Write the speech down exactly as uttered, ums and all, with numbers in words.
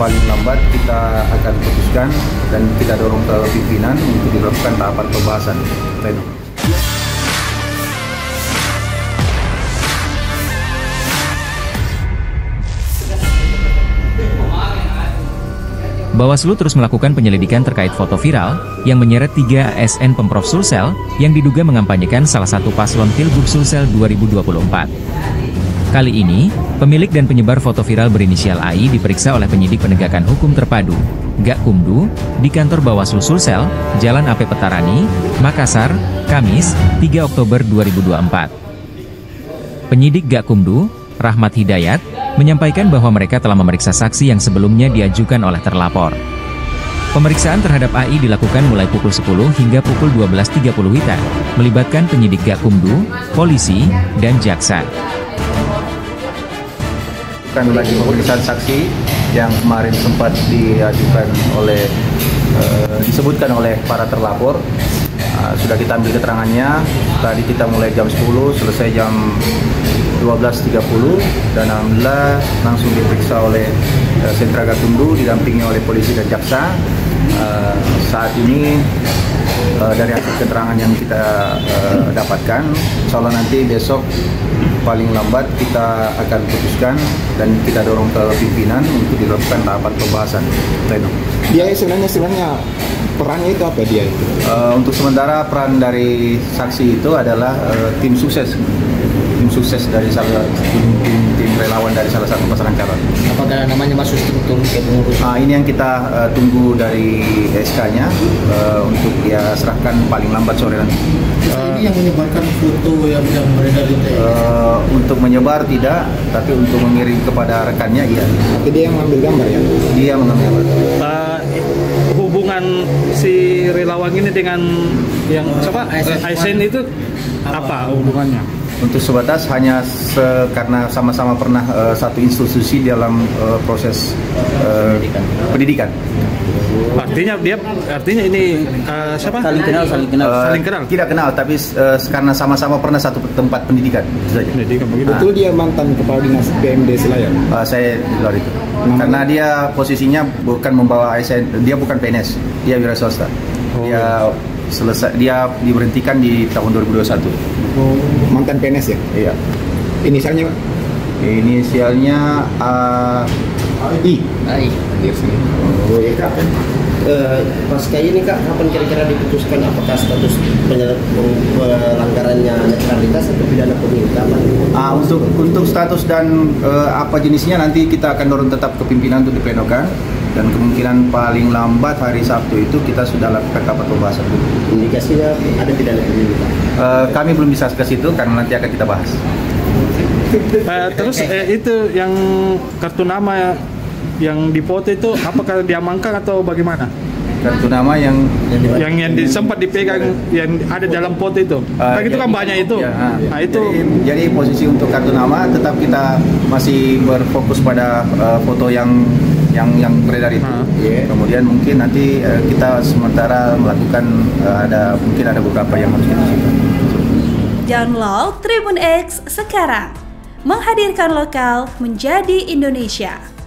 paling lambat kita akan putuskan dan kita dorong ke pimpinan untuk dilakukan tahapan pembahasan pleno. Bawaslu terus melakukan penyelidikan terkait foto viral yang menyeret tiga A S N Pemprov Sulsel yang diduga mengampanyekan salah satu paslon Pilgub Sulsel dua ribu dua puluh empat. Kali ini, pemilik dan penyebar foto viral berinisial A I diperiksa oleh penyidik penegakan hukum terpadu, Gakumdu, di kantor Bawaslu Sulsel, Jalan A P Petarani, Makassar, Kamis, tiga Oktober dua ribu dua puluh empat. Penyidik Gakumdu, Rahmat Hidayat, menyampaikan bahwa mereka telah memeriksa saksi yang sebelumnya diajukan oleh terlapor. Pemeriksaan terhadap A I dilakukan mulai pukul sepuluh hingga pukul dua belas tiga puluh W I B, melibatkan penyidik Gakumdu, polisi, dan jaksa. Bukan lagi pemeriksaan saksi yang kemarin sempat diajukan oleh uh, disebutkan oleh para terlapor. Uh, sudah kita ambil keterangannya. Tadi kita mulai jam sepuluh, selesai jam dua belas tiga puluh, dan alhamdulillah langsung diperiksa oleh uh, sentra Gakumdu didampingi oleh polisi dan jaksa. Uh, saat ini uh, dari hasil keterangan yang kita uh, dapatkan, insya Allah nanti besok paling lambat kita akan putuskan dan kita dorong ke pimpinan untuk dilakukan tahapan pembahasan pleno. Dia sebenarnya sebenarnya perannya itu apa dia itu? Uh, untuk sementara peran dari saksi itu adalah uh, tim sukses, tim sukses dari salah tim, tim, tim relawan dari salah satu pasangan calon. Apakah namanya masuk struktur kayak pengurus? Nah, ini yang kita uh, tunggu dari S K-nya uh, untuk dia serahkan paling lambat sore nanti. Uh, ini yang menyebarkan foto yang yang beredar itu. Uh, untuk menyebar tidak, tapi untuk mengirim kepada rekannya iya. Tapi dia yang mengambil gambar ya? Dia mengambil gambar. Uh, hubungan si relawan ini dengan yang uh, siapa? A S N itu apa hubungannya? Untuk sebatas hanya se karena sama-sama pernah uh, satu institusi dalam uh, proses uh, pendidikan. pendidikan. Artinya dia artinya ini uh, siapa? Saling kenal, saling kenal. Uh, saling kenal. Tidak kenal, tapi uh, karena sama-sama pernah satu tempat pendidikan. Itu saja. Pendidikan begitu. Betul dia mantan kepala dinas P M D Selayar. Uh, saya di luar itu. Hmm. Karena dia posisinya bukan membawa A S N, dia bukan P N S, dia wira swasta. Oh. Dia selesai, dia diberhentikan di tahun dua ribu dua puluh satu. Oh, mantan P N S ya? Iya. Inisialnya Pak? Inisialnya uh, I. I. Oh iya Kak. Uh, pasca ini Kak, kapan kira-kira diputuskan apakah status pelanggarannya netralitas atau pidana pemilu? Kapan? Uh, untuk untuk status dan uh, apa jenisnya nanti kita akan dorong tetap ke pimpinan untuk diplenokan, dan kemungkinan paling lambat hari Sabtu itu kita sudah lakukan rapat pembahasan. Indikasinya ada pidana pemilu Pak? Uh, kami belum bisa ke situ karena nanti akan kita bahas. Uh, terus eh, itu yang kartu nama yang dipoto itu apakah diamankan atau bagaimana? Kartu nama yang yang yang di, sempat dipegang yang ada dalam foto itu. Uh, kan itu kan banyak itu. Ya, nah, nah itu jadi, jadi posisi untuk kartu nama tetap kita masih berfokus pada uh, foto yang yang yang beredar itu. Uh. Yeah. Kemudian mungkin nanti uh, kita sementara melakukan uh, ada mungkin ada beberapa yang harus kita simpan. Download Tribun X sekarang, menghadirkan lokal menjadi Indonesia.